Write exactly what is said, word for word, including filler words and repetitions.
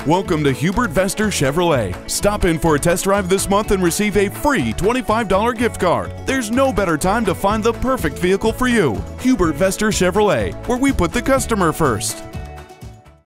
Welcome to Hubert Vester Chevrolet. Stop in for a test drive this month and receive a free twenty-five dollar gift card. There's no better time to find the perfect vehicle for you. Hubert Vester Chevrolet, where we put the customer first.